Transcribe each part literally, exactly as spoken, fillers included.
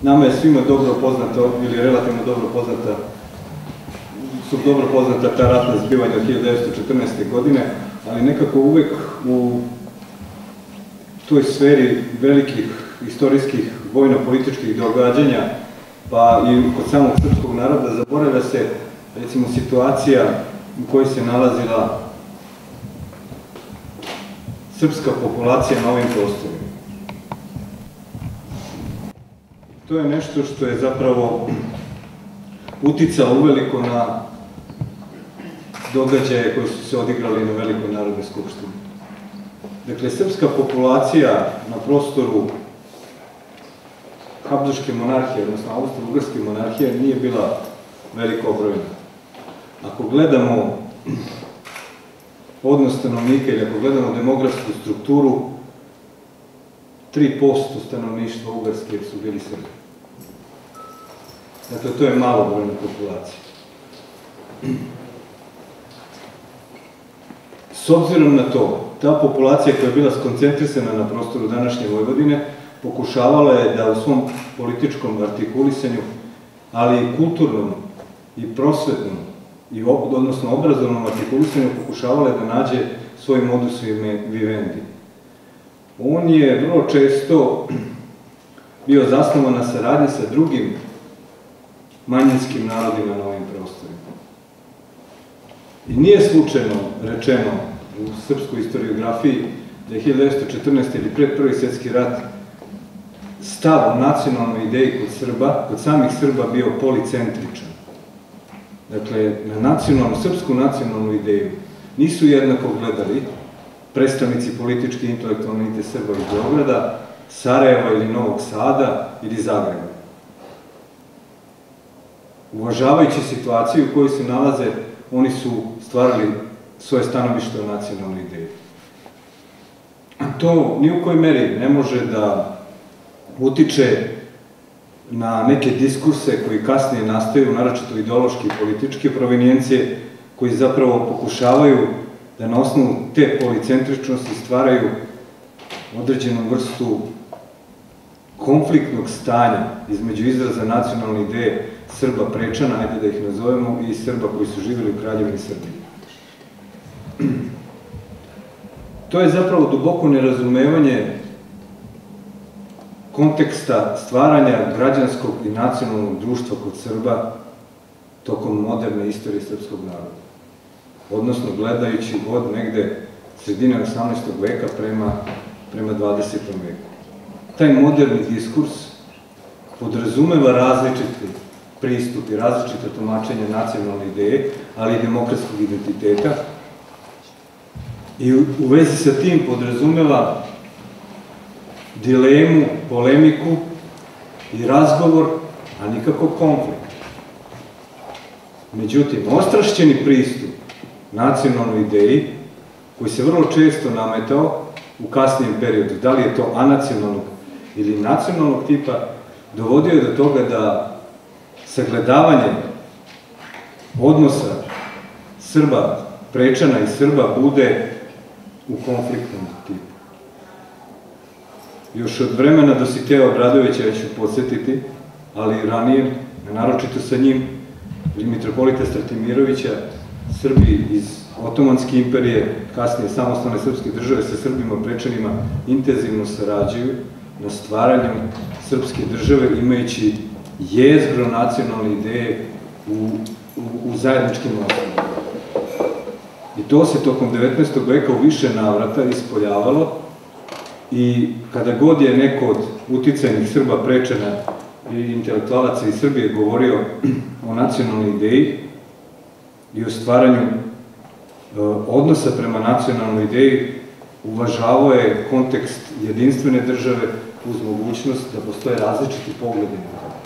nama je svima dobro poznata, ili relativno dobro poznata, su dobro poznata ta ratna zbivanja od hiljadu devetsto četrnaeste. godine, ali nekako uvek u toj sferi velikih istorijskih vojno-političkih događanja, pa i kod samog srpskog naroda, zaboravlja se, recimo, situacija u kojoj se nalazila srpska populacija na ovim prostorima. To je nešto što je zapravo uticalo uveliko na događaje koji su se odigrali na Velikoj narodnoj skupštini. Dakle, srpska populacija na prostoru Habsburške monarhije, odnosno Austro-Ugarske monarhije, nije bila veliko obrojna. Ako gledamo odnos stanovnika ili ako gledamo demografsku strukturu, tri posto stanovništva Ugarske su bili Srbi. Dakle, to je malobrojna populacija. S obzirom na to, ta populacija koja je bila skoncentrisana na prostoru današnje Vojvodine, pokušavala je da u svom političkom artikulisanju, ali i kulturnom i prosvetnom, odnosno obrazovnom artikulisanju, pokušavala je da nađe svoj modus vivendi. On je vrlo često bio zasnovan na saradnji sa drugim manjinskim narodima na ovim prostorima. I nije slučajno rečeno u srpskoj historiografiji da je hiljadu devetsto četrnaeste. ili pred Prvi svjetski rat stav o nacionalnoj ideji kod Srba, kod samih Srba, bio policentričan. Dakle, na nacionalnu, srpsku nacionalnu ideju nisu jednako gledali predstavnici političke i intelektualne elite Srba iz Beograda, Sarajeva ili Novog Sada ili Zagreba. Uvažavajući situaciju u kojoj se nalaze, oni su stvarali svoje stanovište o nacionalnoj ideji. To ni u kojoj meri ne može da utiče na neke diskurse koji kasnije nastaju, naročito ideološki i političke provenijencije, koji zapravo pokušavaju da na osnovu te policentričnosti stvaraju određenu vrstu konfliktnog stanja između izraza nacionalne ideje Srba Prečana, ajde da ih nazovemo, i Srba koji su živjeli u Kraljevini Srbiji. To je zapravo duboko nerazumevanje konteksta stvaranja građanskog i nacionalnog društva kod Srba tokom moderne istorije srpskog naroda. Odnosno, gledajući od negde sredine osamnaestog. veka prema dvadesetom. veku. Taj moderni diskurs podrazumeva različiti pristup i različite tumačenja nacionalne ideje, ali i demokratskog identiteta, i u vezi sa tim podrazumeva dilemu, polemiku i razgovor, a nikako konflikt. Međutim, ostrašćeni pristup nacionalnoj ideji, koji se vrlo često nametao u kasnijem periodu, da li je to anacionalnog ili nacionalnog tipa, dovodio je do toga da sagledavanje odnosa Srba Prečana i Srba bude u konfliktnom tipu. Još od vremena Dositeja Obradovića, ja ću podsjetiti, ali i ranije, naročito sa njim, ili mitropolita Stratimirovića, Srbi iz Otomanske imperije, kasnije samostalne srpske države, sa Srbima Prečanima intenzivno sarađuju na stvaranju srpske države, imajući jezgro nacionalne ideje u zajedničkim osnovama. I to se tokom devetnaestog. veka u više navrata ispoljavalo, i kada god je neko od uticajnih Srba Prečana i intelektualaca iz Srbije govorio o nacionalnoj ideji i o stvaranju odnosa prema nacionalnoj ideji, uvažavao je kontekst jedinstvene države uz mogućnost da postoje različiti pogledi na to.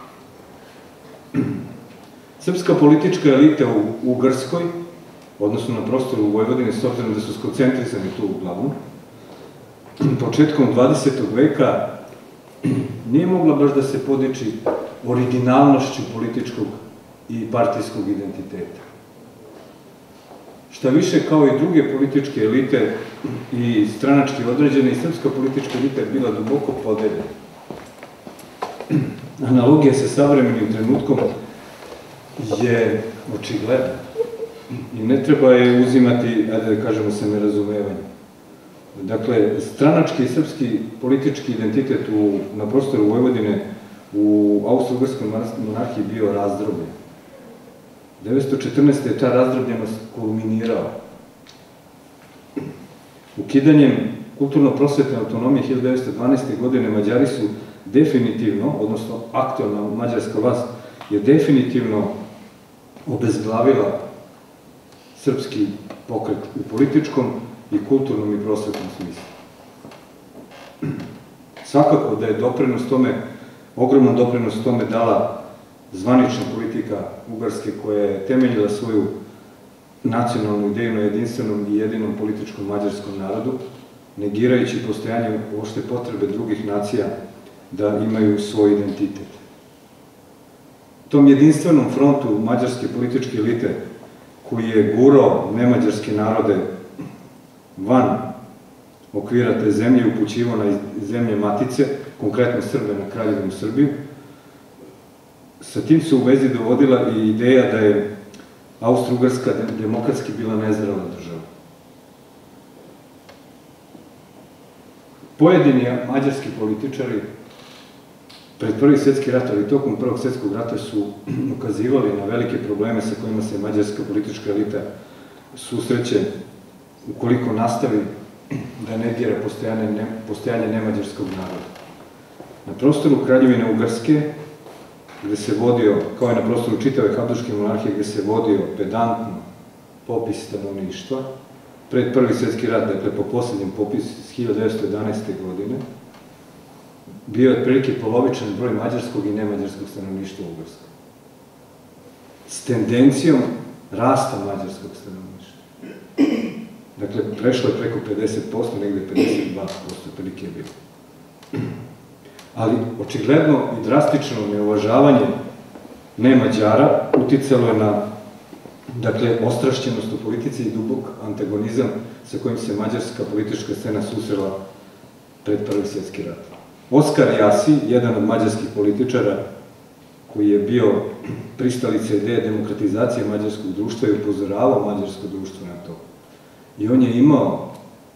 Srpska politička elita u Ugarskoj, odnosno na prostoru u Vojvodini, s obzirom da su skoncentrisani tu uglavnom, početkom dvadesetog. veka nije mogla baš da se podiči originalnošću političkog i partijskog identiteta. Šta više, kao i druge političke elite i stranački određene, i srpska politička elita je bila duboko podeljena. analogija sa savremenim trenutkom je očigledna i ne treba je uzimati, ajde da kažemo, sa nerazumevanjem. Dakle, stranački i srpski politički identitet na prostoru Vojvodine u Austro-Ugarskoj monarhiji bio razdrobljen. devetsto četrnaeste. je ta razdrobljenost kulminirala. Ukidanjem kulturno-prosvetne autonomije hiljadu devetsto dvanaeste. godine Mađari su definitivno, odnosno aktualna mađarska vlast je definitivno obezglavila srpski pokret u političkom i kulturnom i prosvetnom smislu. Svakako da je doprinos tome, ogroman doprinos tome dala zvanična politika Ugarske koja je temeljila svoju nacionalnu ideju na jedinstvenom i jedinom političkom mađarskom narodu, negirajući postojanje uopšte potrebe drugih nacija da imaju svoj identitet. Tom jedinstvenom frontu mađarske političke elite koji je gurao nemađarske narode van okvira te zemlje i upućivao na zemlje matice, konkretno Srbe na Kraljevinu Srbiju, sa tim se u vezi dovodila i ideja da je Austro-Ugarska demokratski bila nezrela država. Pojedini mađarski političari pred Prvi svjetski rat, ali tokom Prvog svjetskog rata su ukazivali na velike probleme sa kojima se mađarska politička elita susreće ukoliko nastavi da negira postojanje nemađarskog naroda. Na prostoru Kraljevine Ugarske, gde se vodio, kao i na prostoru čitave Habsburške monarhije, gde se vodio pedantno popis stanovništva, pred Prvi svjetski rat, dakle po poslednjem popisu iz hiljadu devetsto jedanaeste. godine, bio je otprilike polovičan broj mađarskog i nemađarskog stanovništva u Ugarskoj. S tendencijom rasta mađarskog stanovništva. Dakle, prešlo je preko pedeset posto, negde pedeset dva posto otprilike je bilo. Ali, očigledno i drastično neuvažavanje nemađara uticalo je na, dakle, ostrašćenost u politici i dubok antagonizam sa kojim se mađarska politička scena susrela pred Prvi svjetski rat. Oskar Jasi, jedan od mađarskih političara koji je bio pristalica ideje demokratizacije mađarskog društva i upozoravao mađarsko društvo na to. I on je imao,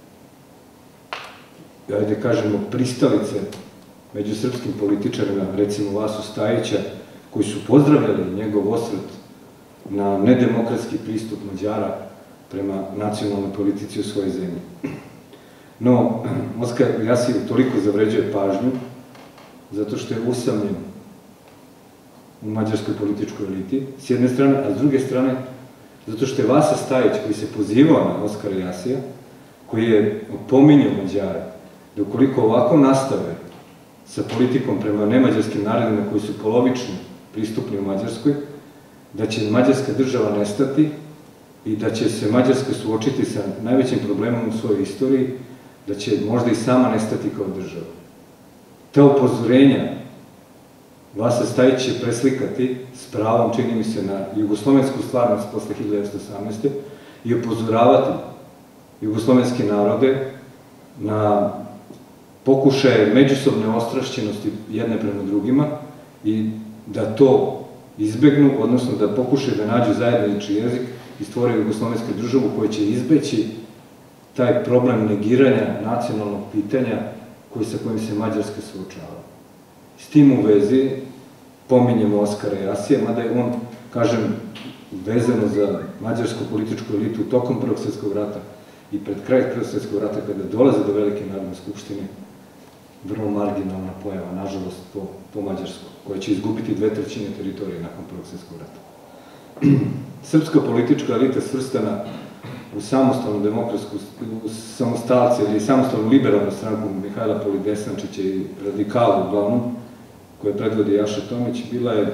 ajde kažemo, pristalice među srpskim političarima, recimo Vasu Stajića, koji su pozdravljali njegov osvrt na nedemokratski pristup Mađara prema nacionalnoj politici u svojoj zemlji. No, Oskar Jasi toliko zavređuje pažnju, zato što je usamljen u mađarskoj političkoj eliti, s jedne strane, a s druge strane, zato što je Vasa Stajić, koji se pozivao na Oskara Jasija, koji je opominjao Mađare, da ukoliko ovako nastave sa politikom prema nemađarskim narodima koji su polovično pristupni u Mađarskoj, da će mađarska država nestati i da će se Mađarska suočiti sa najvećim problemom u svojoj istoriji, da će možda i sama nestati kao država. Te upozorenja Vasa Stajić će preslikati s pravom, čini mi se, na jugoslovensku stvarnost posle hiljadu devetsto osamnaeste. i upozoravati jugoslovenske narode na pokušaje međusobne ostrašćenosti jedne prema drugima i da to izbegnu, odnosno da pokušaju da nađu zajednički jezik i stvore jugoslovensku državu koja će izbeći taj problem negiranja nacionalnog pitanja sa kojim se Mađarska suočava. S tim u vezi pominjemo Oskara Jasija, mada je on, kažem, vezano za mađarsku političku elitu tokom Prvog svjetskog rata i pred kraj Prvog svjetskog rata, kada dolaze do Velike narodne skupštine, vrlo marginalna pojava, nažalost, po Mađarsku, koja će izgubiti dve trećine teritorije nakon Prvog svjetskog rata. Srpska politička elita svrstana u samostalnu demokratsku, u samostalce ili samostalnu liberalnu stranku Mihajla Polidesančića i radikala uglavnom, koje predvodi Jaša Tomić, bila je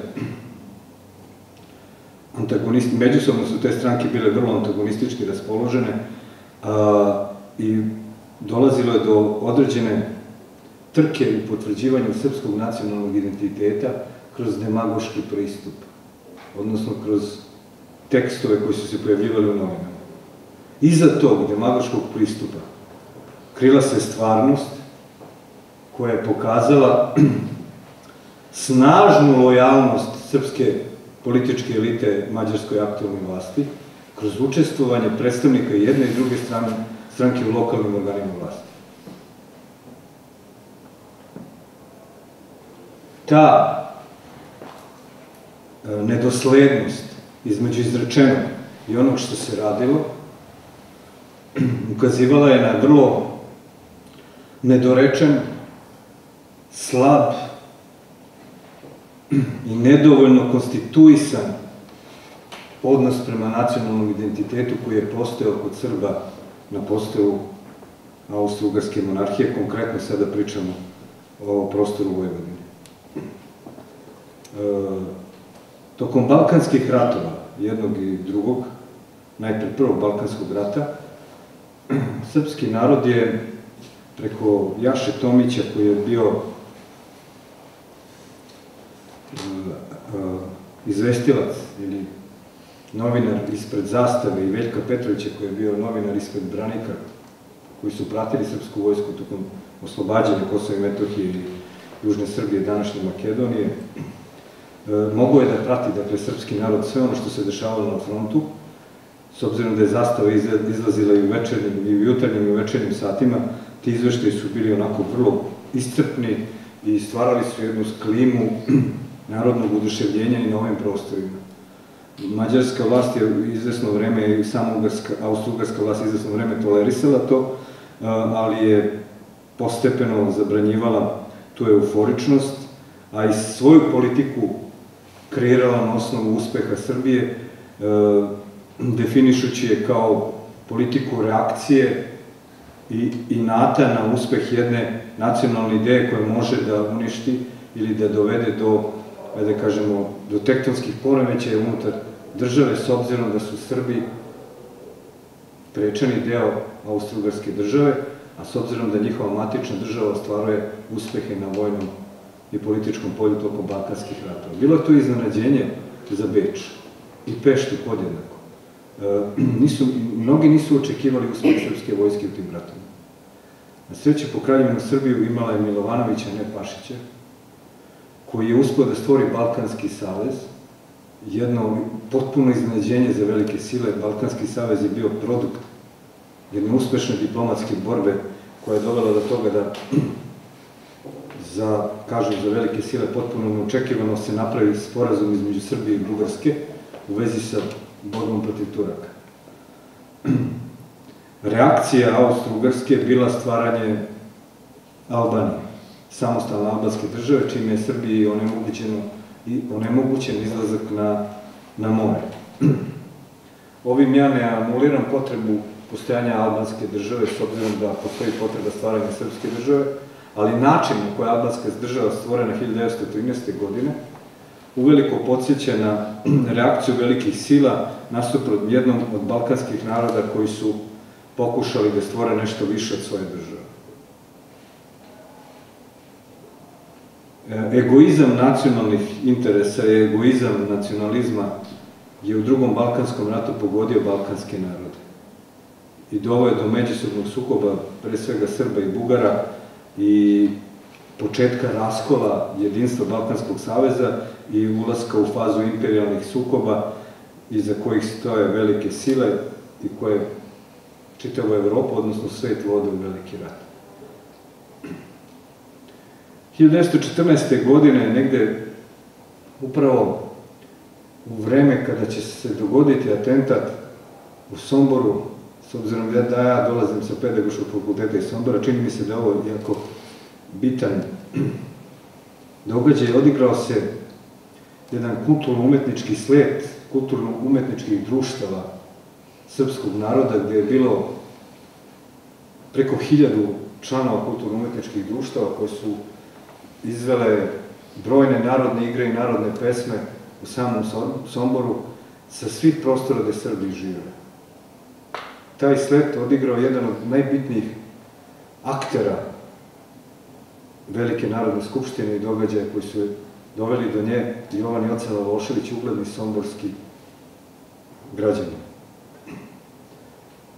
antagonisti, međusobno su te stranke bile vrlo antagonistički raspoložene i dolazilo je do određene trke u potvrđivanju srpskog nacionalnog identiteta kroz demagoški pristup, odnosno kroz tekstove koji su se pojavljivali u novinama. Iza tog demagoškog pristupa krila se stvarnost koja je pokazala snažnu lojalnost srpske političke elite mađarskoj aktualnoj vlasti kroz učestvovanje predstavnika jedne i druge stranke u lokalnim organima vlasti. Ta nedoslednost između izrečenog i onog što se radilo ukazivala je na vrlo nedorečen, slab i nedovoljno konstituisan odnos prema nacionalnom identitetu koji je postojao kod Srba na postoju Austro-Ugarske monarhije, konkretno sada pričamo o prostoru Vojvodine. Tokom balkanskih ratova, jednog i drugog, najpre prvog balkanskog rata, srpski narod je preko Jaše Tomića, koji je bio izvestilac ili novinar ispred Zastave, i Veljka Petrovića, koji je bio novinar ispred Branika, koji su pratili srpsku vojsku tokom oslobađanja Kosova i Metohije i Južne Srbije, današnje Makedonije, mogao je da prati, dakle, srpski narod sve ono što se dešavalo na frontu, s obzirom da je Zastava izlazila i u večernjim, i u jutarnjim i u večernjim satima. Ti izveštaji su bili onako vrlo iscrpni i stvarali su jednu klimu narodnog oduševljenja i na ovim prostorima. Mađarska vlast je izvesno vreme, i sama Austro-Ugarska vlast je izvesno vreme tolerisala to, ali je postepeno zabranjivala tu euforičnost, a i svoju politiku kreirala na osnovu uspeha Srbije, definišući je kao politiku reakcije i inata na uspeh jedne nacionalne ideje koja može da uništi ili da dovede do, da kažemo, do tektonskih poremećaja unutar države, s obzirom da su Srbi prečani deo Austro-Ugarske države, a s obzirom da njihova matična država ostvaruje uspehe na vojnom i političkom polju tokom balkanskih ratova. Bilo je to iznenađenje za Beč i Peštu podjednako. Mnogi nisu očekivali uspeh srpske vojske u tim ratovima. Na sreću, po Kraljevinu Srbiju imala je Milovanovića, ne Pašića, koji je uspeo da stvori Balkanski savez, jedno potpuno iznenađenje za velike sile. Balkanski savez je bio produkt jedne uspešne diplomatske borbe koja je dovela do toga da za, kažem, za velike sile potpuno neočekivano se napravi sporazum između Srbije i Bugarske u vezi sa borbom protiv Turaka. Reakcija Austro-Ugarske je bila stvaranje Albanije, samostalne albanske države, čime je Srbiji onemogućen izlazak na more. Ovim ja ne anuliram potrebu postojanja albanske države, s obzirom da postoji potreba stvaranja srpske države, ali način na koji je albanska država stvorena hiljadu devetsto trinaeste. godine uveliko podsjeća na reakciju velikih sila nasuprot jednom od balkanskih naroda koji su pokušali da stvore nešto više od svoje države. Egoizam nacionalnih interesa i egoizam nacionalizma je u drugom balkanskom ratu pogodio balkanske narode i doveo je do međusobnog sukoba, pre svega Srba i Bugara, i početka raskola jedinstva Balkanskog saveza i ulaska u fazu imperijalnih sukoba iza kojih stoje velike sile i koje čitavu Evropu, odnosno svet, vode u veliki rat. hiljadu devetsto četrnaeste. godine, negde upravo u vreme kada će se dogoditi atentat u Somboru, s obzirom da ja dolazim sa Pedagoškog fakulteta iz Sombora, čini mi se da je ovo jako bitan događaj. Odigrao se jedan kulturno-umetnički slet kulturno-umetničkih društava srpskog naroda, gde je bilo preko hiljadu članova kulturno-umetničkih društava koje su izvele brojne narodne igre i narodne pesme u samom Somboru sa svih prostora gde Srbi žive. Taj slet odigrao jedan od najbitnijih aktera Velike narodne skupštine i događaja koji su doveli do nje Jovan Joca Lavošević, ugledni somborski građanin.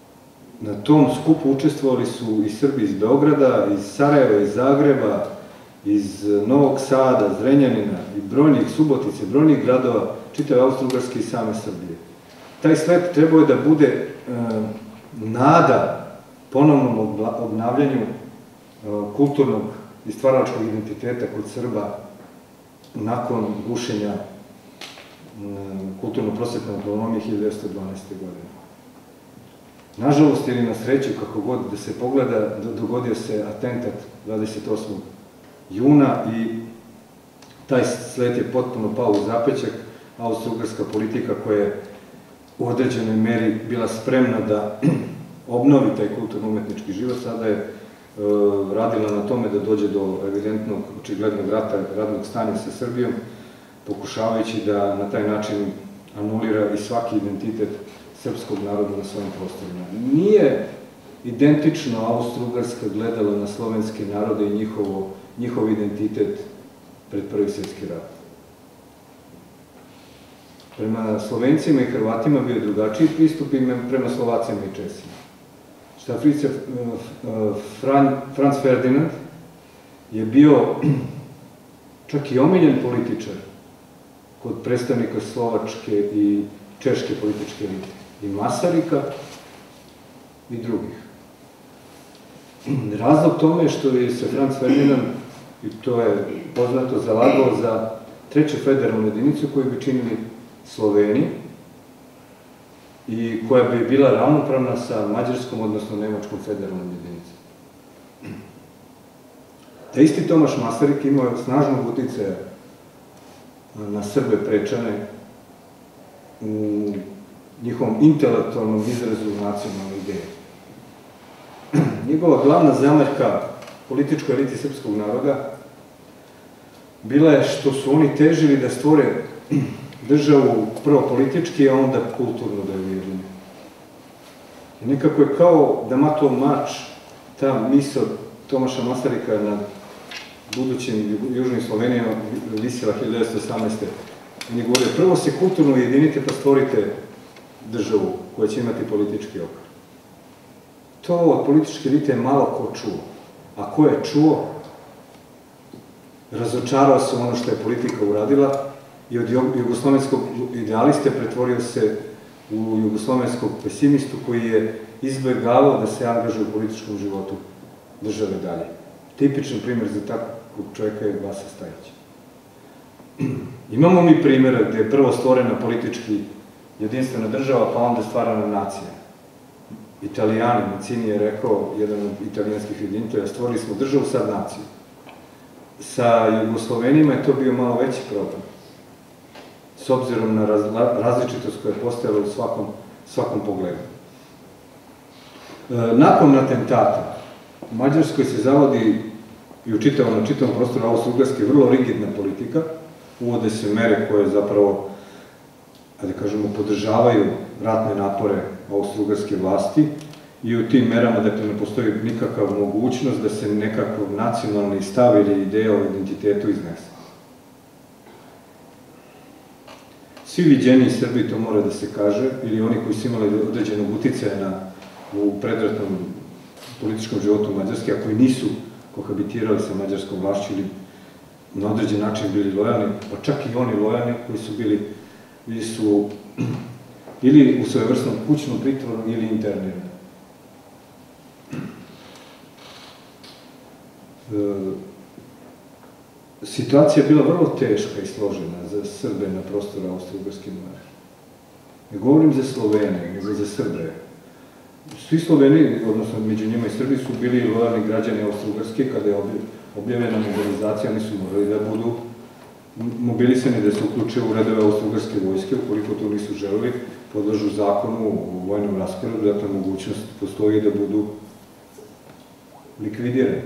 Na tom skupu učestvovali su i Srbi iz Beograda, iz Sarajeva, iz Zagreba, iz Novog Sada, Zrenjanina i brojnih Subotice, brojnih gradova, čitave Austro-Ugarske i same Srbije. Taj slet trebao je da bude e, nada ponovnom obnavljanju e, kulturnog i stvaralačkog identiteta kod Srba nakon gušenja e, kulturno-prosvetne autonomije hiljadu devetsto dvanaeste. godine. Nažalost, ili na sreću, kako god da se pogleda, dogodio se atentat dvadeset osmog juna i taj slet je potpuno pao u zapećak. Austro-ugarska politika koja je u određenoj meri bila spremna da obnovi taj kulturno-umetnički život, sada je e, radila na tome da dođe do evidentnog, očiglednog rata, radnog stanja sa Srbijom, pokušavajući da na taj način anulira i svaki identitet srpskog naroda na svojim prostorima. Nije identično Austro-Ugarska gledala na slovenske narode i njihovo, njihov identitet pred Prvi svjetski rat. Prema Slovencima i Hrvatima bio je drugačiji pristup i prema Slovacima i Česima. Štafrica Franz Ferdinand je bio čak i omiljen političar kod predstavnika slovačke i češke političke elite, i Masarika i drugih. Razlog tome je što je se Franz Ferdinand, i to je poznato, zalagao za treću federalnu jedinicu koju bi činili Sloveni i koja bi bila ravnopravna sa mađarskom, odnosno nemačkom federalnom jedinicom. Da isti Tomaš Masarik imao je snažnog uticaja na Srbe Prečane u njihovom intelektualnom izrazu nacionalne ideje. Njegova glavna zamerka političkoj eliti srpskog naroda bila je što su oni težili da stvore državu prvo politički, a onda kulturno da je ujedine. I nekako je kao da matao mač ta misao Tomaša Masarika na budućim južnim Slovenijama visila hiljadu devetsto osamnaeste. On je govorio, prvo se kulturno ujedinite pa stvorite državu koja će imati politički okvir. To od političke elite je malo ko čuo. A ko je čuo, razočarao se ono što je politika uradila i od jugoslovenskog idealiste pretvorio se u jugoslovenskog pesimistu koji je izbegavao da se angažuje u političkom životu države dalje. Tipičan primjer za takvog čovjeka je Vasa Stajić. Imamo mi primjera gde je prvo stvorena politički jedinstvena država, pa onda stvarana nacija. Italijani, Mancini je rekao, jedan od italijanskih jedinitelja, stvorili smo državu, sad naciju. Sa Jugoslovenima je to bio malo veći problem, s obzirom na različitost koja je postojala u svakom pogledu. Nakon atentata, u Mađarskoj se zavodi i u čitavom prostoru Austro-Ugarske vrlo rigidna politika, uvode se mere koje zapravo, da kažemo, podržavaju ratne napore austro-ugarske vlasti i u tim merama, dakle, ne postoji nikakva mogućnost da se nekakav nacionalni stav ili ideja o identitetu iznese. Svi viđeniji Srbi, to mora da se kaže, ili oni koji su imali određenog uticaja u predratnom političkom životu Mađarske, a koji nisu kohabitirali sa mađarskom vlašću ili na određen način bili lojalni, pa čak i oni lojalni koji su bili ili su ili u svojevrsnom kućnom pritvoru ili internirani. Situacija je bila vrlo teška i složena za Srbe na prostoru Austro-Ugarske monarhije. Ne govorim za Slovene, nego za Srbe. Svi Sloveni, odnosno među njima i Srbi, su bili lojalni građani Austro-Ugarske. Kada je objavljena mobilizacija, oni su morali da budu mobilisani, da se uključe u redove Austro-Ugarske vojske. Ukoliko to nisu želeli, podležu zakonu o vojnom rasporedu, dakle mogućnost postoji da budu likvidirani.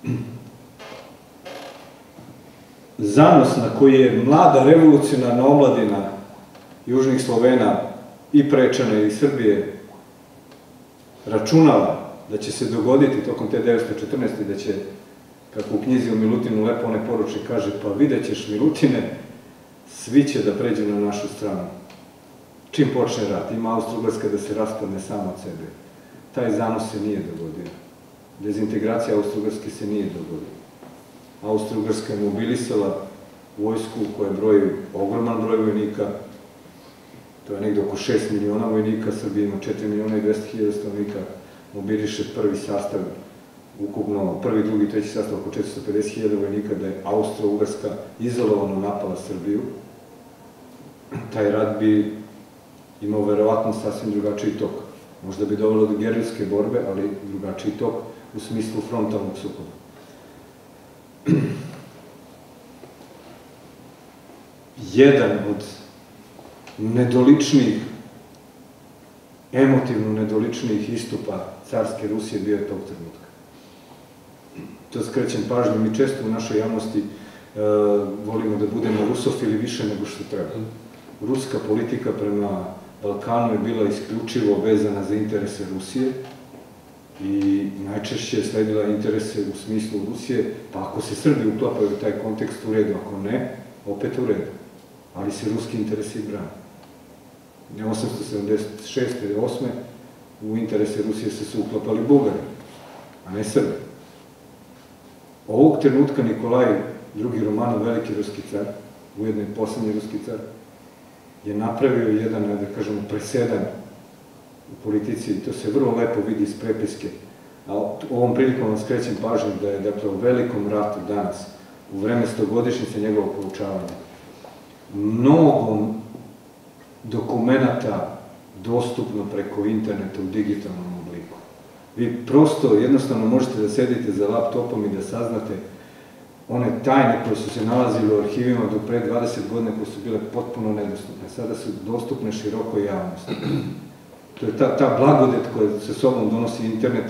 Zanos na koji je mlada revolucionarna omladina južnih Slovena i Prečana i Srbije računala da će se dogoditi tokom te devetsto četrnaeste. da će, kako u knjizi o Milutinu lepo onaj poručnik kaže, pa vidjet ćeš Milutine, svi će da pređu na našu stranu. Čim počne rat, ima Austro-Ugarska da se raspadne samo od sebe. Taj zanos se nije dogodio. Dezintegracija Austro-Ugarske se nije dogodila. Austro-Ugarska je mobilisala vojsku koja broji ogroman broj vojnika, to je negde oko šest miliona vojnika, Srbija ima četiri miliona i dvesta hiljada stanovnika, mobiliše prvi sastav, ukupno prvi, drugi, treći sastav, oko četiristo pedeset hiljada vojnika, da je Austro-Ugarska izolovano napala Srbiju. Taj rat bi imao verovatno sasvim drugačiji tok. Možda bi dovelo do gerilske borbe, ali drugačiji tok u smislu frontalnog sukoba. Jedan od nedoličnijih, emotivno nedoličnijih istupa carske Rusije bio je tog trenutka. To skrećem pažnju, mi često u našoj javnosti volimo da budemo rusofili više nego što treba. Ruska politika prema Balkanu je bila isključivo vezana za interese Rusije i najčešće je sledila interese u smislu Rusije, pa ako se Srbi uklapaju u taj kontekst u redu, ako ne, opet u redu. Ali se ruski interesi i brane. osamsto sedamdeset šeste ili osme u interese Rusije se su uklapali Bugari, a ne Srbi. Ovog trenutka Nikolaj drugi Romanov, veliki ruski car, ujedno i poslednji ruski car, je napravio jedan, da kažemo, presedan u politici i to se vrlo lepo vidi iz prepiske. A ovom prilikom vam skrećem pažnju da je, dakle, u velikom ratu danas, u vreme stogodišnjice njegovog poučavanja, mnogo dokumenata dostupno preko interneta u digitalnom obliku. Vi prosto jednostavno možete da sedite za laptopom i da saznate one tajne koje su se nalazile u arhivima do pre dvadeset godina, koje su bile potpuno nedostupne. Sada su dostupne širokoj javnosti. To je ta blagodet koja sa sobom donosi internet,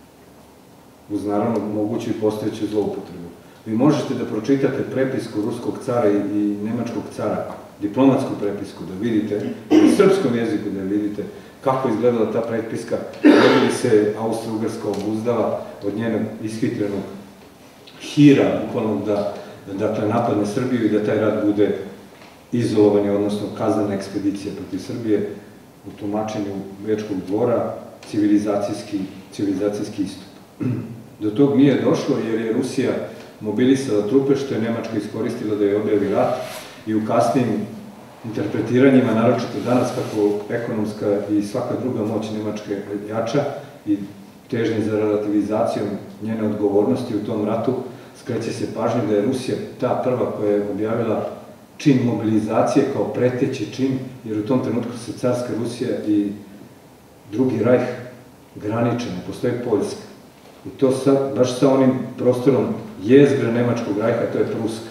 uz naravno moguću i postojeću zloupotrebu. Vi možete da pročitate prepisku ruskog cara i nemačkog cara, diplomatsku prepisku, da vidite, i u srpskom jeziku da vidite kako je izgledala ta prepiska, da li se Austro-Ugarska obuzdala od njenog ishitrenog hira, bukvalno da napadne Srbiju i da taj rat bude izolovanje, odnosno kaznena ekspedicija protiv Srbije u tumačenju Bečkog dvora, civilizacijski istup. Do tog nije došlo jer je Rusija mobilisala trupe, što je Nemačka iskoristila da je objavi rat i u kasnijim interpretiranjima, naročito danas kako ekonomska i svaka druga moć Nemačke jača i težnje za relativizacijom njene odgovornosti u tom ratu, skreće se pažnje da je Rusija ta prva koja je objavila čin mobilizacije kao preteći čin, jer u tom trenutku se carska Rusija i drugi rajh graniče, ne postoji Poljska. I to baš sa onim prostorom jezgra Nemačkog rajha, to je Pruska.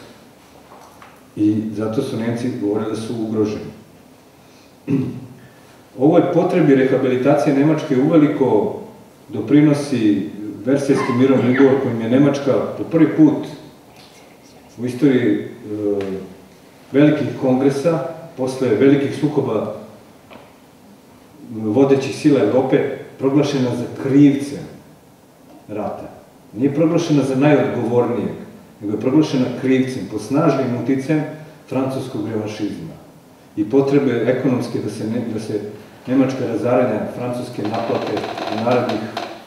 I zato su Nemci govorili da su ugroženi. Ovoj potrebi rehabilitacije Nemačke uveliko doprinosi Versajski mirovni ugovor kojim je Nemačka po prvi put u istoriji velikih kongresa, posle velikih sukoba vodećih sila Evrope, proglašena za krivce rata. Nije proglašena za najodgovornijeg, nego je proglašena krivcem, po snažnim uticajem francuskog revanšizma i potrebe ekonomske da se nemačka razaranja Francuske naplate u narednih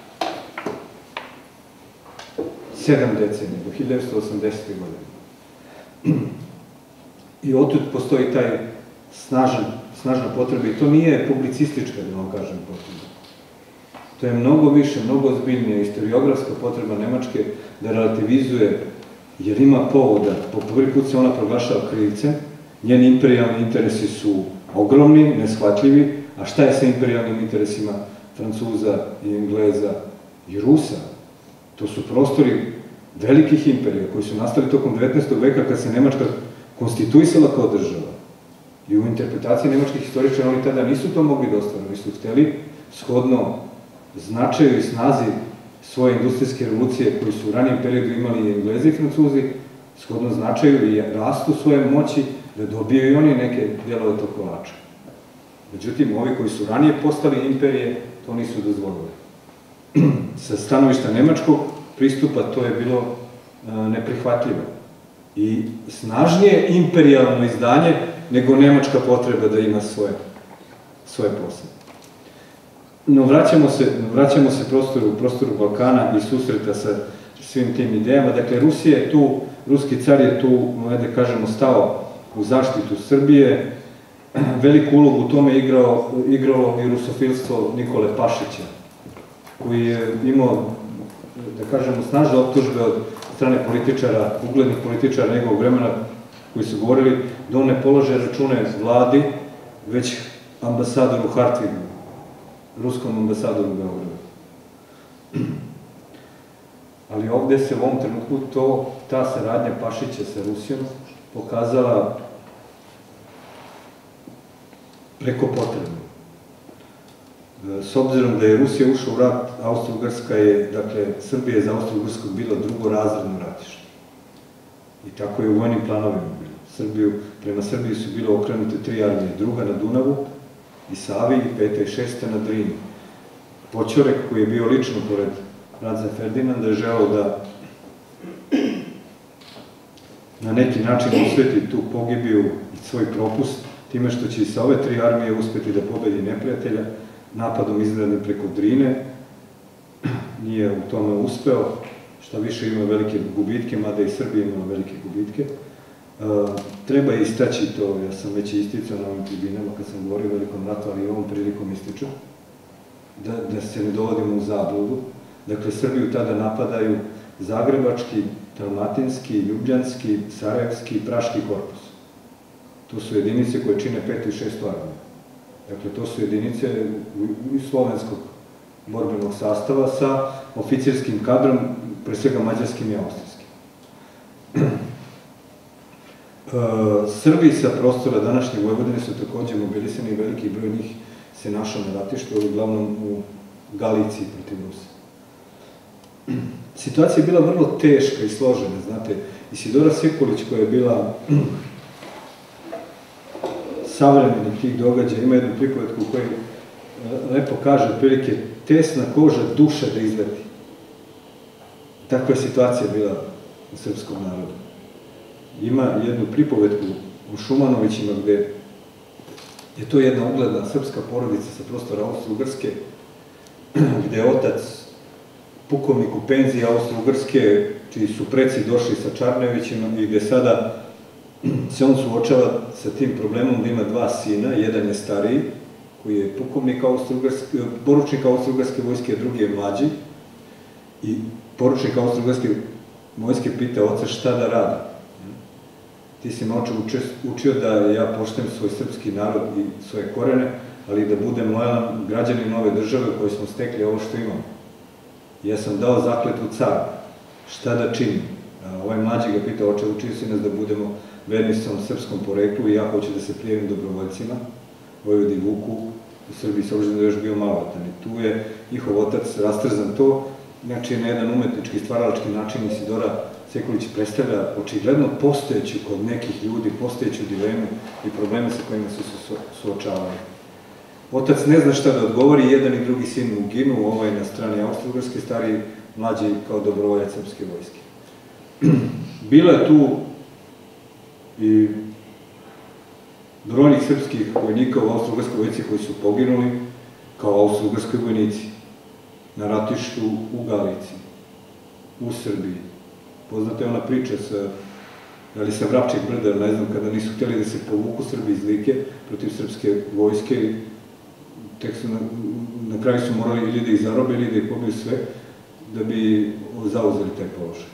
sedam decenija, do hiljadu devetsto osamdesete. godine. I otud postoji taj snažna potreba i to nije publicistička, da vam kažem, potreba. To je mnogo više, mnogo ozbiljnija historiografska potreba Nemačke da relativizuje, jer ima povoda, po prvi put se ona proglašava krivcem, njeni imperijalni interesi su ogromni, neshvatljivi, a šta je sa imperijalnim interesima Francuza i Engleza i Rusa? To su prostori velikih imperija koji su nastali tokom devetnaestog veka kad se Nemačka konstituisala kao država. I u interpretaciji nemačkih historičara oni tada nisu to mogli da ostvare, oni su hteli shodno značaju i snazi svoje industrijske revolucije koji su u ranijem periodu imali i Englezi i Francuzi, shodno značaju i rastu svoje moći da dobiju i oni neke delove tog kolača. Međutim, ovi koji su ranije postali imperije, to nisu dozvolili. Sa stanovišta nemačkog pristupa to je bilo neprihvatljivo. I snažnije imperijalno izdanje nego nemačka potreba da ima svoje posle. No, vraćamo se prostoru Balkana i susreta svim tim idejama. Dakle, Rusija je tu, ruski car je tu, da kažemo, stao u zaštitu Srbije. Veliku ulogu u tome igralo i rusofilstvo Nikole Pašića, koji je imao, da kažemo, snažne optužbe od strane političara, uglednih političara njegovog vremena, koji su govorili da on ne polaže račune vladi, već ambasadoru Hartvigu, ruskom ambasadoru u Beogradu. Ali ovde se u ovom trenutku ta saradnja Pašića sa Rusijom pokazala preko potrebno. S obzirom da je Rusija ušla u rat, Austro-Ugarska je, dakle, Srbija je za Austro-Ugarskog bila drugorazredno ratište. I tako je u vojnim planovima bilo. Prema Srbiji su bile okrenute tri armije, druga na Dunavu i Savi, peta i šesta na Drini. Poćorek, koji je bio lično pored Franza Ferdinanda, je želeo da na neki način osveti tu pogibiju i svoj propust, time što će i sa ove tri armije uspeti da pobedi neprijatelja napadom izglednim preko Drine. Nije u tome uspeo, šta više ima velike gubitke, mada i Srbija ima velike gubitke. Treba istaći to, ja sam već isticao na ovim tribinama kad sam govorio o velikom ratu, ali i ovom prilikom ističu, da se ne dovodimo u zabludu. Dakle, Srbiju tada napadaju Zagrebački, Dalmatinski, Ljubljanski, Sarajevski i Praški korpus. To su jedinice koje čine petu i šestu armiju. Dakle, to su jedinice slovenskog borbenog sastava sa oficirskim kadrom, pre svega mađarskim i austrijskim. Srbi sa prostora današnje Vojvodine su takođe mobilisani i veliki broj njih se našao na ratištu, uglavnom u Galiciji protiv Rusa. Situacija je bila vrlo teška i složena, znate. Isidora Sekulić, koja je bila savremenik tih događaja, ima jednu pripovetku u kojoj lepo kaže, otprilike, tesna koža duše da izleti. Takva je situacija bila u srpskom narodu. Ima jednu pripovetku u Šumanovićima, gde je to jedna ugledna srpska porodica sa prostora Austro-Ugarske, gde je otac pukovnik u penziji Austro-Ugarske, čiji su preci došli sa Čarnevićima i gde sada se on suočava sa tim problemom da ima dva sina, jedan je stariji, koji je pukovnik poručnik Austro-Ugarske vojske, a drugi je mlađi, i poručnik Austro-Ugarske vojske pita oca šta da radi. Ti si me oče učio da ja poštujem svoj srpski narod i svoje korene, ali da budem lojalan građanin ove države koje smo stekli ovo što imamo. Ja sam dao zakletvu caru. Šta da činim? Ovaj mlađi ga pita, oče, učio si nas da budemo verni svom srpskom poreklu i ja hoću da se prijavim dobrovoljcima, Vojvodi Vuku, u Srbiji, s obzirom da je još bio maloletan. I tu je njihov otac rastrzan to, znači na jedan umetnički, stvaralački način Isidora Sekulić predstavlja očigledno postojeću kod nekih ljudi, postojeću dilemu i probleme sa kojima su se suočavali. Otac ne zna šta da odgovori, jedan i drugi sin mu ginu, ovaj na strani Austro-Ugarske, stariji, mlađi kao dobrovoljac srpske vojske. Bila je tu i brojnih srpskih vojnika u Austro-Ugarskoj vojsci koji su poginuli kao Austro-Ugarskoj vojnici na ratištu u Galiciji, u Srbiji. Poznata je ona priča sa Vrapčeg brda, ne znam, kada nisu htjeli da se povuku Srbi iz Like protiv srpske vojske i tek su na kraju su morali ili da ih zarobe ili da ih pobiju sve da bi zauzeli taj položaj.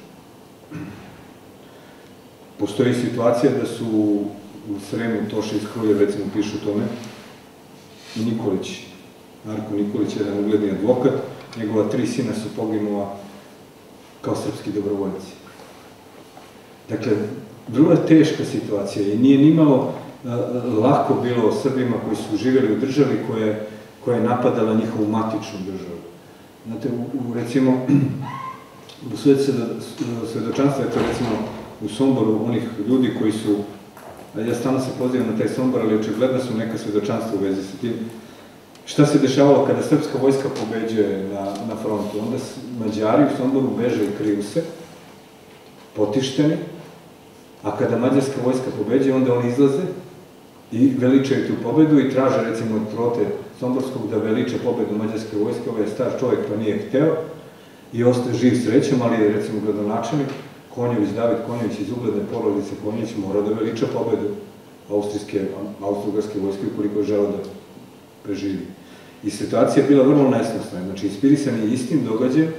Postoji situacija da su u Sremu Toša iz Krulja, recimo, pišu o tome, Nikolić, Marko Nikolić, jedan ugledni advokat, njegova tri sina su poginula kao srpski dobrovoljci. Dakle, vrlo je teška situacija i nije nimalo lako bilo Srbima koji su živjeli u državi koja je napadala njihovu matičnu državu. Znate, recimo, u svedočanstvu, eto recimo u Somboru, onih ljudi koji su, ja stalno se pozivam na taj Sombor, ali očigledno su neka svedočanstva u vezi sa tim, šta se dešavalo kada srpska vojska pobeđuje na frontu. Onda Mađari u Somboru beže i kriju se, potišteni, a kada mađarska vojska pobeđuje, onda oni izlaze i veličaju tu pobedu i traže, recimo, od Prote Somborskog da veliče pobedu mađarske vojske. Ovaj je star čovjek pa nije hteo i ostaje živ srećom, ali je recimo gradonačelnik Konjović, David Konjović iz ugledne porodice Konjović mora da veliča pobedu austro-ugarske vojske ukoliko je želeo da preživi. I situacija je bila vrlo nesnosna, znači inspirisan je istim događajem,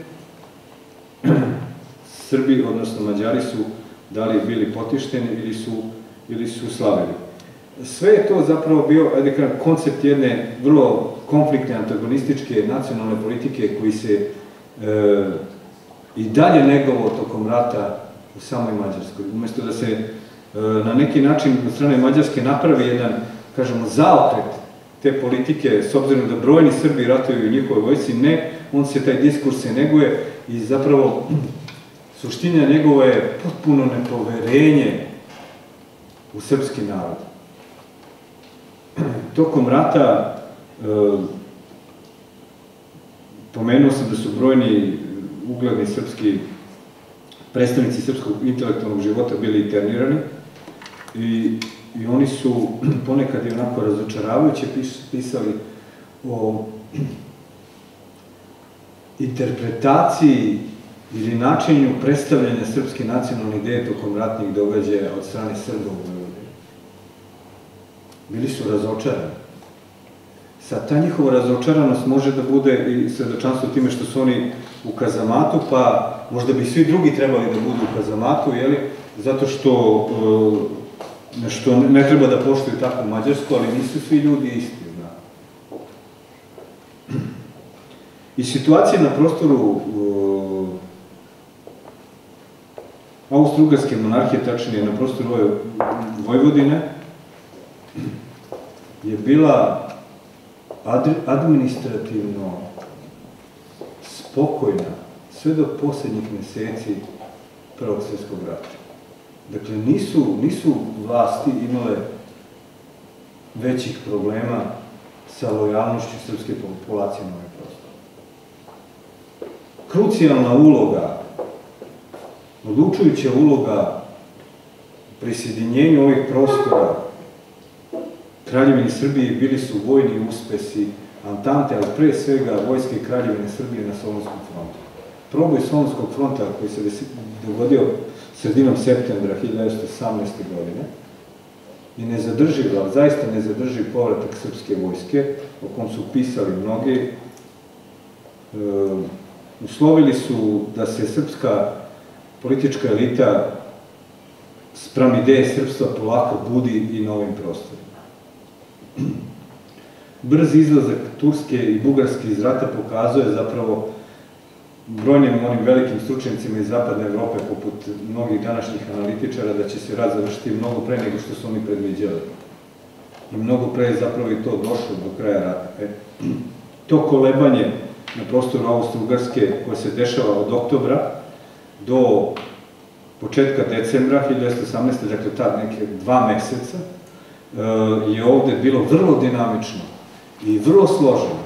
Srbi, odnosno Mađari su da li bili potišteni ili su slavili. Sve je to zapravo bio koncept jedne vrlo konfliktne, antagonističke nacionalne politike koji se i dalje negovao tokom rata u samoj Mađarskoj. Umesto da se na neki način od strane Mađarske napravi jedan, kažemo, zaokret te politike, s obzirom da brojni Srbi ratuju u njihovoj vojsci, ne, on se taj diskurs se neguje i zapravo suština njegova je potpuno nepoverenje u srpski narod. Tokom rata pomenuo sam da su brojni ugledni srpski predstavnici srpskog intelektualnog života bili internirani i oni su ponekad i onako razočaravajuće pisali o interpretaciji ili načinju predstavljanja srpske nacionalne ideje tokom ratnih događaja od strane Srba u Vojvodini. Bili su razočarani. Sad, ta njihova razočaranost može da bude i svedočanstvo time što su oni u kazamatu, pa možda bi svi drugi trebali da budu u kazamatu, jeli? Zato što ne treba da poštuju takvu Mađarsku, ali nisu svi ljudi isti. I situacija na prostoru Austro-Ugarske monarhije, tačnije na prostoru Vojvodine, je bila administrativno spokojna sve do poslednjih meseci Prvog svjetskog rata. Dakle, nisu vlasti imale većih problema sa lojalnošću srpske populacije na ovaj prostor. Krucijalna uloga, odlučujuća uloga u prisjedinjenju ovih prostora Kraljevini Srbije bili su vojni uspesi Antante, ali pre svega vojske Kraljevine Srbije na Solunskom frontu. Proboj Solunskog fronta koji se dogodio sredinom septembra hiljadu devetsto osamnaeste. godine i nezadrživ, ali zaista nezadrživ povratak srpske vojske, o kom su pisali mnogi, uslovili su da se srpska politička elita spram ideje srpstva polako budi i na ovim prostorima. Brzi izlazak Turske i Bugarske iz rata pokazuje zapravo brojnim onim velikim stručnjacima iz zapadne Evrope, poput mnogih današnjih analitičara, da će se rat završiti mnogo pre nego što su oni predviđali. I mnogo pre je zapravo i to došlo do kraja rata. To kolebanje na prostoru Austro-Ugarske koje se dešava od oktobra do početka decembra hiljadu devetsto osamnaeste. dakle tad neke dva meseca, je ovde bilo vrlo dinamično i vrlo složeno.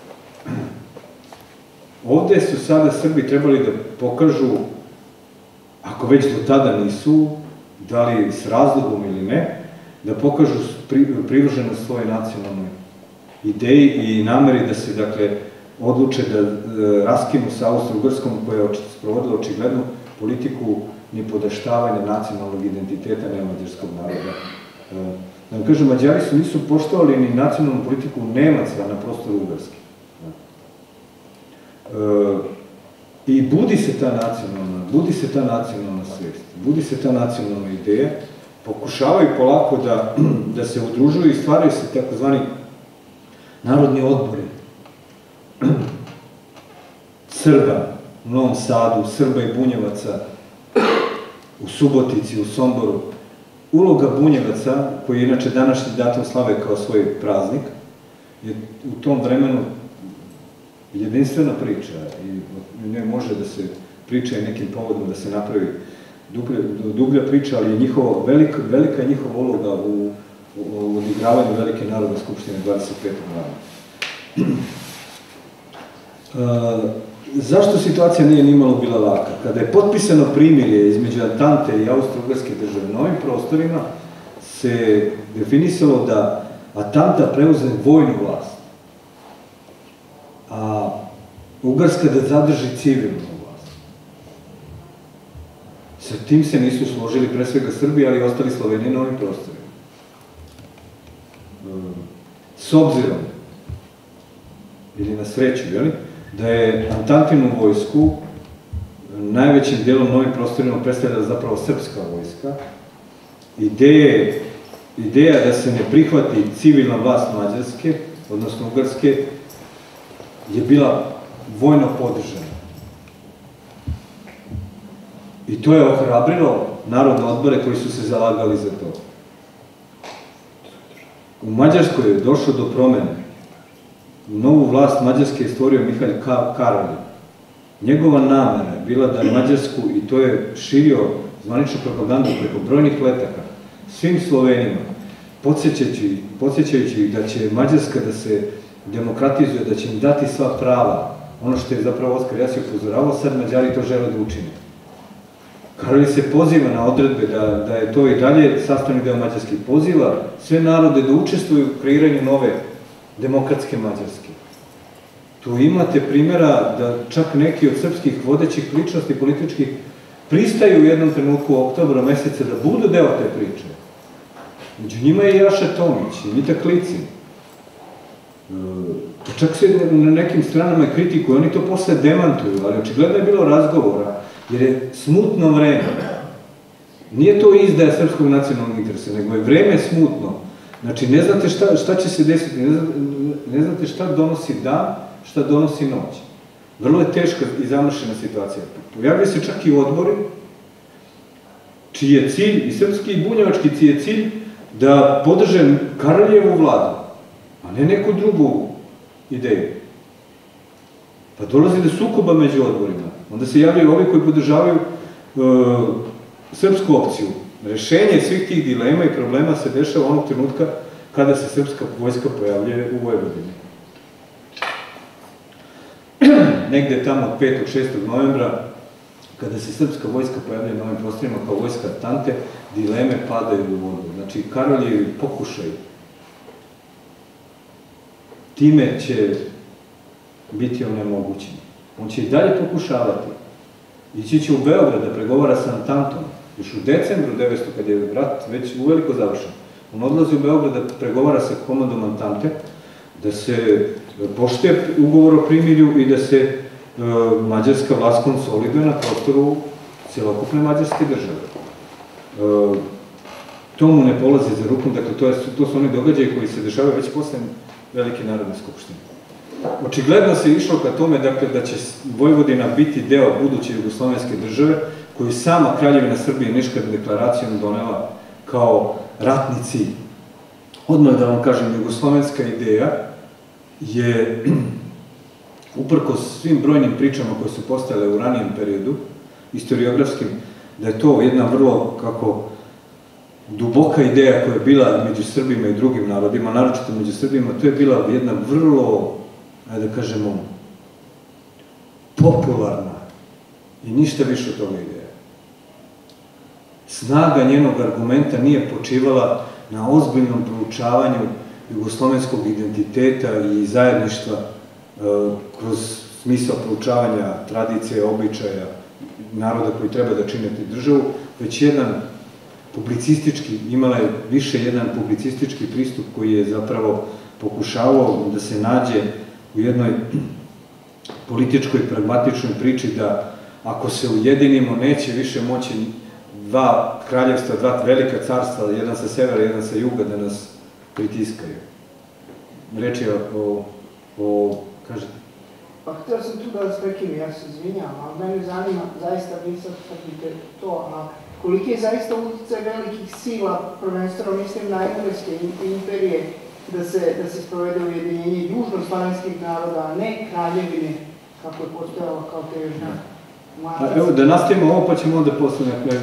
Ovde su sada Srbi trebali da pokažu, ako već do tada nisu, da li s razlogom ili ne, da pokažu privrženost svoje nacionalnoj ideji i nameri da se, dakle, odluče da raskinu sa Austro-Ugarskom koja je sprovodila očiglednu politiku nipodaštavanja nacionalnog identiteta nemađarskog naroda. Da vam kažem, Mađari su nisu poštovali ni nacionalnu politiku Nemaca na prostoru Ugarske. I budi se ta nacionalna, budi se ta nacionalna svijest, budi se ta nacionalna ideja, pokušavaju polako da se udružuju i stvaraju se takozvani narodni odbori Srba u Novom Sadu, Srba i Bunjevaca u Subotici, u Somboru. Uloga Bunjevaca, koji je inače današnji datum slave kao svoj praznik, je u tom vremenu jedinstvena priča i ne može da se priča i nekim povodom da se napravi dublja priča, ali je velika njihova uloga u odigravanju Velike narodne skupštine dvadeset petog marta. Zašto situacija nije nimalo bila laka? Kada je potpisano primirje između Antante i Austro-Ugarske države na ovim prostorima, se definisalo da Antanta preuzme vojnu vlast, a Ugarska da zadrži civilnu vlast. Sa tim se nisu složili pre svega Srbi, ali i ostali Slovenije na ovim prostorima. S obzirom, ili na sreću, da je Antantinu vojsku najvećim delom novim prostorima predstavlja zapravo srpska vojska, ideja da se ne prihvati civilna vlast Mađarske, odnosno Ugarske, je bila vojno podržana. I to je ohrabrilo narodne odbore koji su se zalagali za to. U Mađarskoj je došlo do promene. Novu vlast Mađarske je stvorio Mihalj Karolj. Njegova namera je bila da Mađarsku, i to je širio zvaničnu propagandu preko brojnih letaka, svim Slovenima, podsjećajući ih da će Mađarska da se demokratizuje, da će im dati sva prava, ono što je zapravo Oskar Jasić upozoravao, sad Mađari to žele da učine. Karolj se poziva na odredbe da je to i dalje sastavni deo Mađarske, poziva sve narode da učestvuju u kreiranju nove demokratske Mađarske. Tu imate primjera da čak neki od srpskih vodećih ličnosti političkih pristaju u jednom trenutku u oktobra meseca da budu deo te priče. Među njima je Jaša Tomić i Mita Klicin. Čak se na nekim stranama kritikuju, oni to posle demantuju, ali očigledno je bilo razgovora, jer je smutno vreme. Nije to izdaja srpskog nacionalnog interesa, nego je vreme smutno. Znači, ne znate šta će se desiti, ne znate šta donosi dan, šta donosi noć. Vrlo je teška i zamršena situacija. Pojavljaju se čak i odbori, čiji je cilj, i srpski i bunjevački čiji je cilj, da podrže Karoljevu vladu, a ne neku drugu ideju. Pa dolazi do sukoba među odborima. Onda se javljaju ovi koji podržavaju srpsku opciju. Rešenje svih tih dilema i problema se dešava onog trenutka kada se srpska vojska pojavljuje u Vojvodini. Negde tamo od petog šestog novembra, kada se srpska vojska pojavljuje na ovim prostorima kao vojska Tante, dileme padaju u vodu. Znači, Karoljevi pokušaj time će biti onemogućeni. On će i dalje pokušavati. Ići će u Beograd da pregovara sa Antantom. Još u decembru devetsto. kad je rat već uveliko završen. On odlazi u Beograd da pregovara sa komandom Antante, da se poštuje ugovor o primirju i da se mađarska vlast konsoliduje na prostoru celokupne mađarske države. To mu ne polazi za rukom, dakle to su oni događaji koji se dešavaju već posle Velike narodne skupštine. Očigledno se išlo ka tome da će Vojvodina biti deo buduće jugoslovenske države, koju sama Kraljevina Srbije Niška deklaracijom donela kao ratni cilj. Odmah da vam kažem, jugoslovenska ideja je, uprkos svim brojnim pričama koje su postojale u ranijem periodu, historiografskim, da je to jedna vrlo, kako, duboka ideja koja je bila među Srbima i drugim narodima, naročito među Srbima, to je bila jedna vrlo, ajde da kažemo, popularna i ništa više od toga ideja. Snaga njenog argumenta nije počivala na ozbiljnom proučavanju jugoslovenskog identiteta i zajedništva kroz smisao proučavanja tradicije, običaja naroda koji treba da čine tu državu, već jedan publicistički, imala je više jedan publicistički pristup koji je zapravo pokušavao da se nađe u jednoj političkoj, pragmatičnoj priči da ako se ujedinimo neće više moći dva kraljevstva, dva velika carstva, jedan sa severa, jedan sa juga, da nas pritiskaju. Reč je o, kažete? Pa htio sam tu da vas prekinem, ja se izvinjam, ali mene zanima, zaista vi sad tvrdite to, a koliki je zaista utjecaj velikih sila, prvenstveno mislim na engleske imperije, da se sprovede ujedinjenje južnoslavenskih naroda, a ne kraljevine, kako je postojalo kao težnja. Evo, da nastavimo ovo, pa ćemo onda posle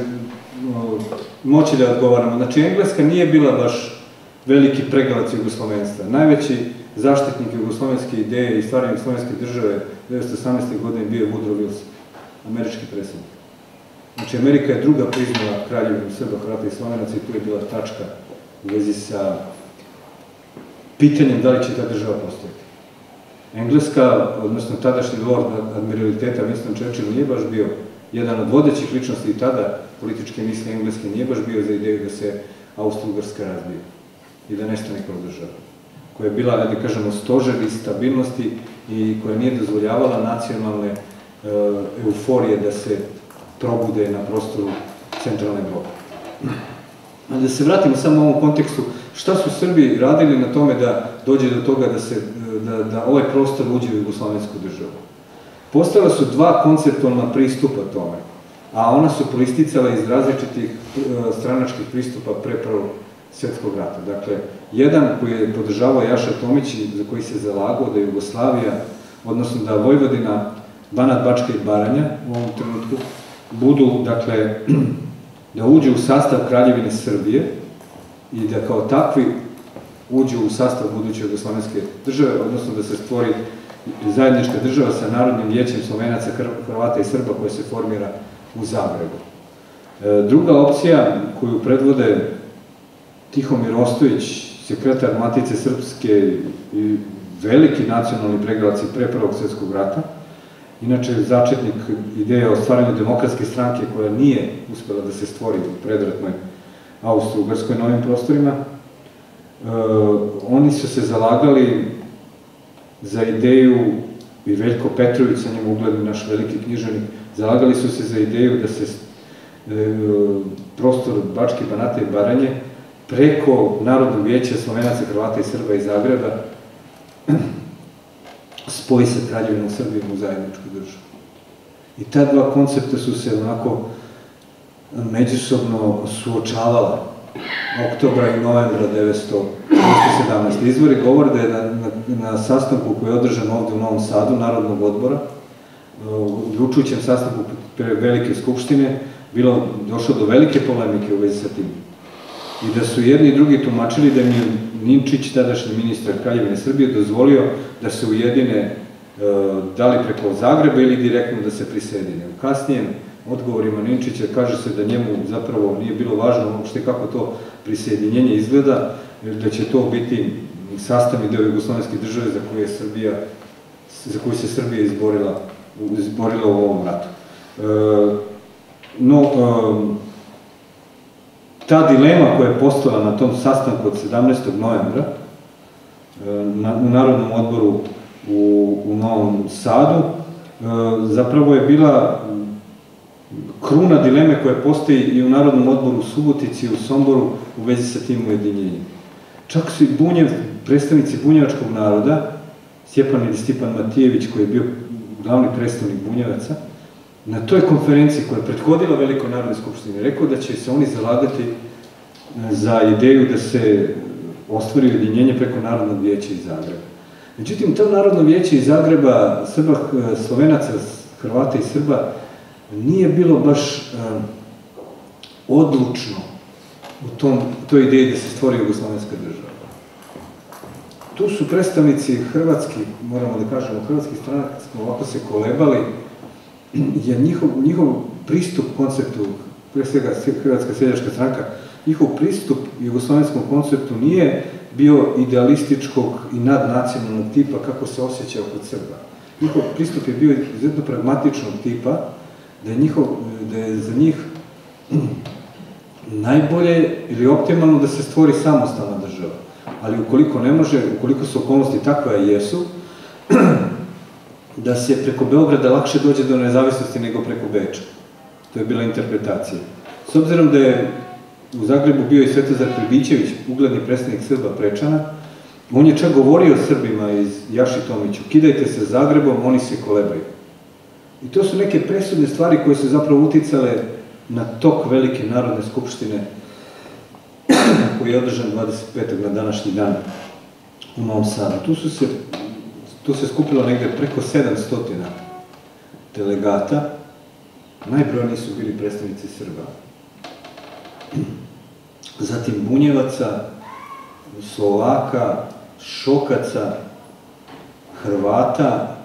moći da odgovaramo. Znači, Engleska nije bila baš veliki pregalac jugoslovenstva. Najveći zaštitnik jugoslovenske ideje i stvarne jugoslovenske države devetsto osamnaeste. godine bio je Woodrow Wilson, američki predsjednik. Znači, Amerika je druga priznala kraljevinu Srba, Hrvata i Slovenaca i tu je bila tačka u vezi sa pitanjem da li će ta država postojati. Engleska, odnosno tadašnji lord admiraliteta Winston Churchill nije baš bio jedan od vodećih ličnosti i tada političke misli Engleske, nije baš bio za ideju da se Austro-Ugarska razbije i da nestane kao država, koja je bila, da kažemo, stožer i stabilnosti i koja nije dozvoljavala nacionalne euforije da se probude na prostoru centralne Evrope. Da se vratimo samo u ovom kontekstu, šta su Srbi radili na tome da dođe do toga da, se, da, da ovaj prostor uđe u jugoslovensku državu? Postojala su dva konceptualna pristupa tome, a ona su proisticala iz različitih stranačkih pristupa pre Prvog svjetskog rata. Dakle, jedan koji je podržavao Jaša Tomić i za koji se zalagao da Jugoslavija, odnosno da Vojvodina, Banat, Bačka i Baranja u ovom trenutku budu, dakle, da uđu u sastav Kraljevine Srbije i da kao takvi uđu u sastav buduće jugoslovenske države, odnosno da se stvori zajednička država sa Narodnim vijećem Slovenaca, Hrvata i Srba koja se formira u Zagrebu. Druga opcija koju predvode Tihomir Ostojić, sekretar Matice Srpske i veliki nacionalni pregledalci pre Prvog svjetskog rata, inače začetnik ideje o stvaranju demokratske stranke koja nije uspela da se stvori u predratnoj Austro-Ugarskoj na ovim prostorima, oni su se zalagali za ideju, i Veljko Petrović, sa njim ugledni naš veliki književnik, zalagali su se za ideju da se prostor Bačke, Banata i Baranje preko Narodnog vijeća Slovenaca, Hrvata i Srba iz Zagreba spoji sa Kraljevinom Srbijom u zajedničku državu. I ta dva koncepta su se onako međusobno suočavala oktobra i novembra devetsto sedamnaeste. Izvori govore da je na, na, na sastanku koji je održan ovde u Novom Sadu, Narodnog odbora, u odlučujućem sastanku pre Velike skupštine, bilo došlo do velike polemike u vezi sa tim. I da su jedni i drugi tumačili da mi Ninčić, tadašnji ministar Kraljevine Srbije, dozvolio da se ujedine da li preko Zagreba ili direktno da se prisedine. U kasnijem odgovorima Ninčića kaže se da njemu zapravo nije bilo važno uopšte kako to prisjedinjenje izgleda, da će to biti sastavni deo jugoslovenske države za koju je Srbija, za koju se Srbija izborila, izborila u ovom ratu. No, ta dilema koja je postala na tom sastanku od sedamnaestog novembra u Narodnom odboru u Novom Sadu, zapravo je bila kruna dileme koja postoji i u Narodnom odboru u Subotici i u Somboru u vezi sa tim ujedinjenjem. Čak su i Bunjev, predstavnici bunjevačkog naroda, Stjepan ili Stipan Matijević, koji je bio glavni predstavnik Bunjevaca, na toj konferenciji koja je prethodila Velikoj narodnoj skupštini, rekao da će se oni zalagati za ideju da se ostvari ujedinjenje preko Narodnog vijeća iz Zagreba. Međutim, to Narodno vijeće iz Zagreba, Srba, Slovenaca, Hrvata i Srba, nije bilo baš odlučno u toj ideji da se stvori jugoslovenska država. Tu su predstavnici hrvatski, moramo da kažemo, hrvatskih stranaka, ovako se kolebali, jer njihov pristup konceptu, pre svega Hrvatska seljačka stranka, njihov pristup jugoslovenskom konceptu nije bio idealističkog i nadnacionalnog tipa kako se osjećao kod Srba. Njihov pristup je bio izuzetno pragmatičnog tipa, da je za njih najbolje ili optimalno da se stvori samostalna država. Ali ukoliko ne može, ukoliko su okolnosti takve jesu, da se preko Beograda lakše dođe do nezavisnosti nego preko Beča. To je bila interpretacija. S obzirom da je u Zagrebu bio i Svetozar Pribićević, ugledni predstavnik Srba Prečana, on je čak govorio Srbima iz Jaši Tomiću, kidajte se Zagrebom, oni se kolebaju. I to su neke presudne stvari koje su zapravo uticale na tok Velike narodne skupštine koji je održan dvadeset petog na današnji dan u Novom Sadu. Tu su se, tu se skupilo negde preko sedamsto delegata, najbrojniji su bili predstavnici Srba. Zatim Bunjevaca, Slovaka, Šokaca, Hrvata,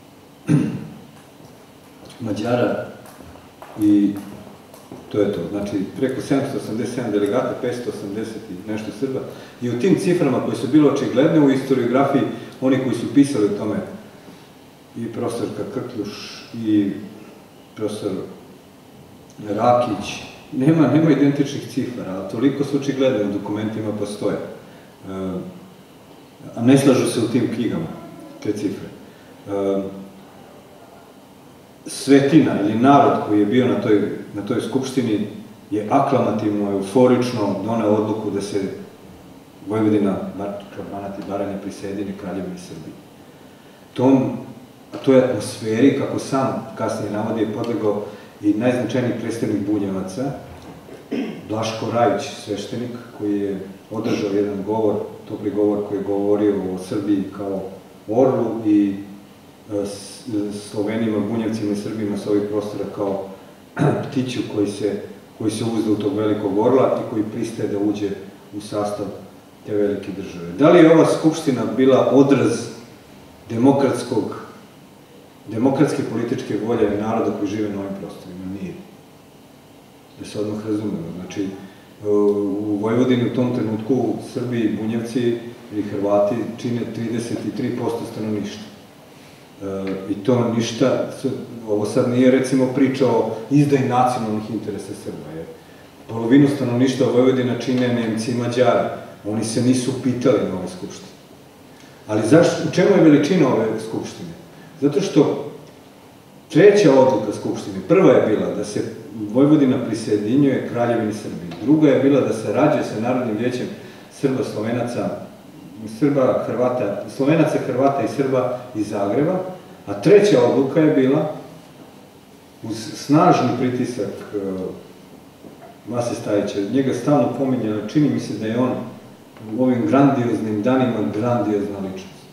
Mađara i to je to. Znači, preko sedamsto osamdeset sedam delegata, petsto osamdeset i nešto Srba. I u tim ciframa koje su bile očigledne u historiografiji, oni koji su pisali o tome i profesorka Krkljuš i profesor Rakić, nema, nema identičnih cifara, ali toliko su očigledno u dokumentima postoje. A ne slažu se u tim knjigama, te cifre. Svetina ili narod koji je bio na toj, na toj skupštini je aklamativno, euforično doneo odluku da se Vojvodina, Banat i Baranja prisajedini Kraljevini Srbiji. Tom, toj atmosferi, kako sam kasnije navodi, je podlegao i najznačajniji predstavnik Bunjevaca, Blaško Rajić, sveštenik, koji je održao jedan govor, topli govor koji je govorio o Srbiji kao orlu i Slovenima, Bunjevcima i Srbima s ovih prostora kao ptiću koji se, koji se uzda u tog velikog orla i koji pristaje da uđe u sastav te velike države. Da li je ova skupština bila odraz demokratskog, demokratske političke volje naroda koji žive na ovim prostorima? Nije. Da se odmah razumemo. Znači, u Vojvodini u tom trenutku Srbi i Bunjevci ili Hrvati čine trideset tri posto stanovništva. I to ništa, ovo sad nije recimo priča o izdaji nacionalnih interesa Srba, jer polovinu stanovništva Vojvodina čine Nemci i Mađari. Oni se nisu pitali na ovoj skupštini. Ali zašto, u čemu je veličina ove skupštine? Zato što treća odluka skupštine, prva je bila da se Vojvodina prisajedinjuje Kraljevini Srbiji, druga je bila da se rađe sa Narodnim vijećem Srba, Slovenaca, Srba, Hrvata, Slovenaca, Hrvata i Srba iz Zagreba, a treća odluka je bila, uz snažni pritisak Vase Stajića, njega stalno pominjala, čini mi se da je on u ovim grandioznim danima grandiozna ličnost.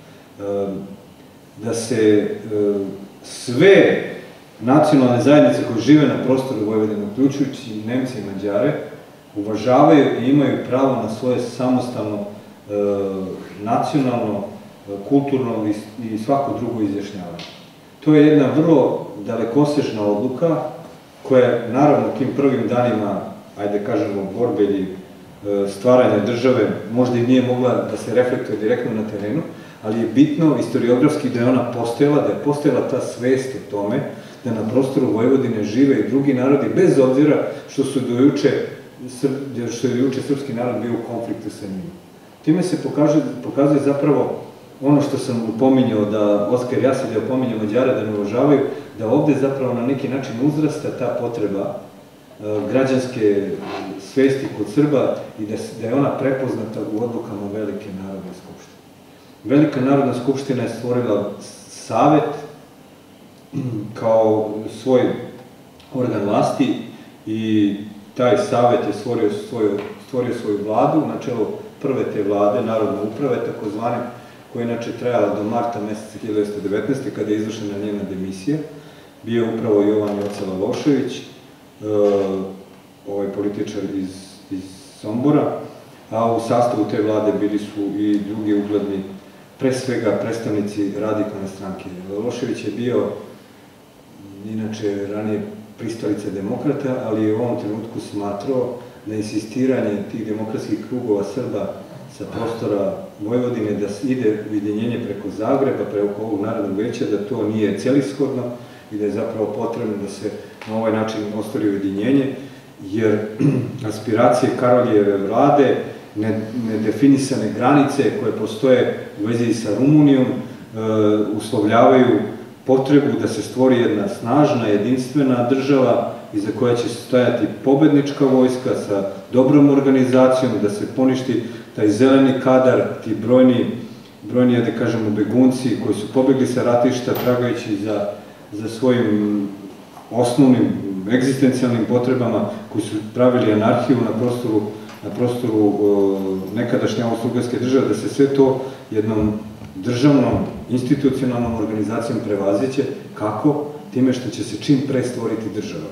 Da se sve nacionalne zajednice koje žive na prostoru Vojvodine, uključujući i Nemce i Mađare, uvažavaju i imaju pravo na svoje samostalno, nacionalno, kulturno i svako drugo izjašnjavanje. To je jedna vrlo dalekosežna odluka koja, naravno, tim prvim danima, ajde kažemo, borbe ili stvaranja države, možda i nije mogla da se reflektuje direktno na terenu, ali je bitno historiografski da je ona postojala, da je postojala ta svest o tome da na prostoru Vojvodine žive i drugi narodi, bez obzira što su do juče, što je juče srpski narod bio u konfliktu sa njima. Time se pokazuje zapravo ono što sam upominjao, da Oskar Jasilja upominje Mađara da ne uvažavaju, da ovde zapravo na neki način uzrasta ta potreba građanske svesti kod Srba i da je ona prepoznata u odlukama Velike narodne skupštine. Velika narodna skupština je stvorila savet kao svoj organ vlasti i taj savet je stvorio svoju vladu, na čelu prve te vlade, Narodne uprave, takozvane, koja je inače trajala do marta meseca hiljadu devetsto devetnaeste. kada je izvršena njena demisija. Bio je upravo Jovan Joca Lavošević, ovaj političar iz Sombora, a u sastavu te vlade bili su i drugi ugledni, pre svega predstavnici radikalne stranke. Lavošević je bio, inače, ranije pristalica demokrata, ali je u ovom trenutku smatrao da insistiranje tih demokratskih krugova Srba sa prostora Vojvodine da ide ujedinjenje preko Zagreba, preko ovog Narodnog veća, da to nije celishodno i da je zapravo potrebno da se na ovaj način ostvari ujedinjenje, jer aspiracije Karoljeve vlade, nedefinisane granice koje postoje u vezi sa Rumunijom, uslovljavaju potrebu da se stvori jedna snažna, jedinstvena država iza koja će stojati pobednička vojska sa dobrom organizacijom, da se poništi taj zeleni kadar, ti brojni, brojni, da kažemo, begunci koji su pobegli sa ratišta tragajući za svojim osnovnim egzistencijalnim potrebama, koji su pravili anarhiju na prostoru nekadašnje austrougarske države, da se sve to jednom državnom, institucionalnom organizacijom prevaziće. Kako? Time što će se čim pre stvoriti država.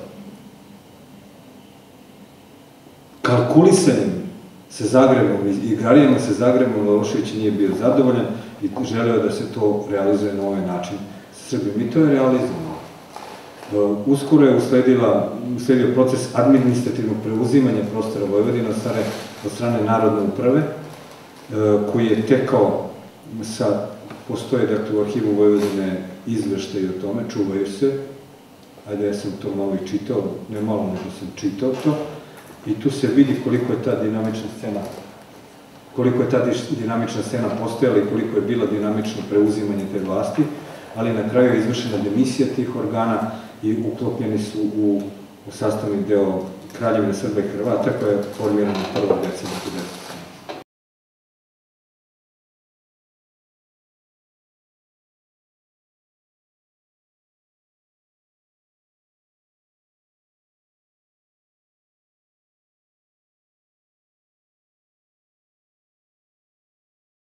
Kalkulisanjem sa Zagrebom i igrarijama sa Zagrebom Lavošević nije bio zadovoljan i želeo da se to realizuje na ovaj način sa Srbijom. I to je realizovano. Uskoro je usledio proces administrativnog preuzimanja prostora Vojvodine od strane Narodne uprave, koji je tekao sa, postoje dakle u arhivu Vojvodine izveštaji o tome, čuvaju se, ajde ja sam to malo i čitao, ne malo nego sam čitao to, i tu se vidi koliko je ta dinamična scena, koliko je ta dinamična scena postojala i koliko je bila dinamično preuzimanje te vlasti, ali na kraju je izvršena demisija tih organa i uklopljeni su u, u sastavni deo Kraljevine Srba i Hrvata koja je formirana prvog decembra hiljadu devetsto